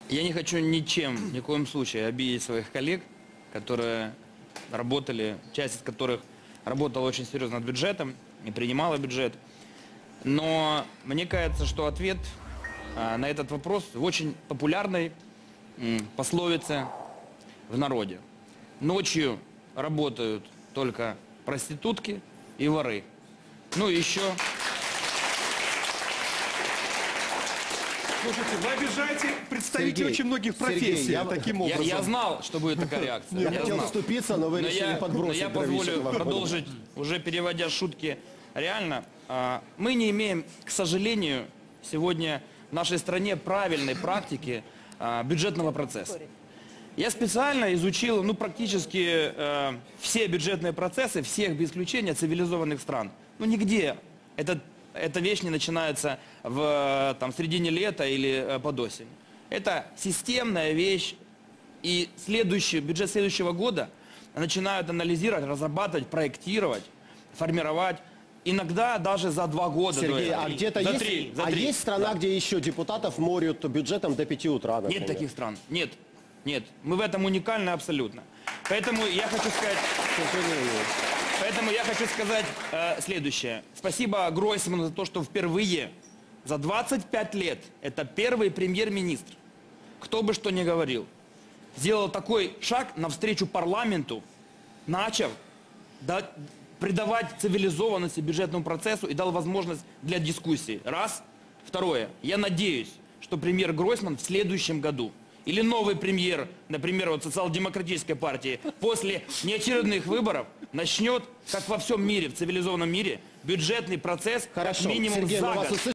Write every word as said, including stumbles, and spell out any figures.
Я не хочу ничем, ни в коем случае обидеть своих коллег, которые работали, часть из которых работала очень серьезно над бюджетом и принимала бюджет. Но мне кажется, что ответ а, на этот вопрос в очень популярной м, пословице в народе. Ночью работают только проститутки и воры. Ну и еще... Слушайте, вы обижаете представителей Сергей, очень многих профессий Сергей, я- таким Я, образом. я знал, что будет такая реакция. Я Я хотел знал. вступиться, но вы Но решили я, но подбросить я дровишек позволю в огонь. продолжить, уже переводя шутки реально. А, Мы не имеем, к сожалению, сегодня в нашей стране правильной практики а, бюджетного процесса. Я специально изучил ну, практически э, все бюджетные процессы всех без исключения цивилизованных стран. Ну нигде этот, эта вещь не начинается в там, середине лета или э, под осень. Это системная вещь, и следующий, бюджет следующего года начинают анализировать, разрабатывать, проектировать, формировать. Иногда даже за два года. Сергей, до этого. а где-то за есть, три, за а три. есть страна, Да. где еще депутатов морют бюджетом до пяти утра, например? Нет таких стран. Нет. Нет. Мы в этом уникальны абсолютно. Поэтому я хочу сказать... К сожалению. Поэтому я хочу сказать э, следующее. Спасибо Гройсману за то, что впервые за двадцать пять лет, это первый премьер-министр, кто бы что ни говорил, сделал такой шаг навстречу парламенту, начав да, придавать цивилизованности бюджетному процессу и дал возможность для дискуссии. Раз. Второе. Я надеюсь, что премьер Гройсман в следующем году или новый премьер, например, вот социал-демократической партии, после неочередных выборов начнет, как во всем мире, в цивилизованном мире, бюджетный процесс Хорошо. как минимум Сергей, за мы вас год. услышали.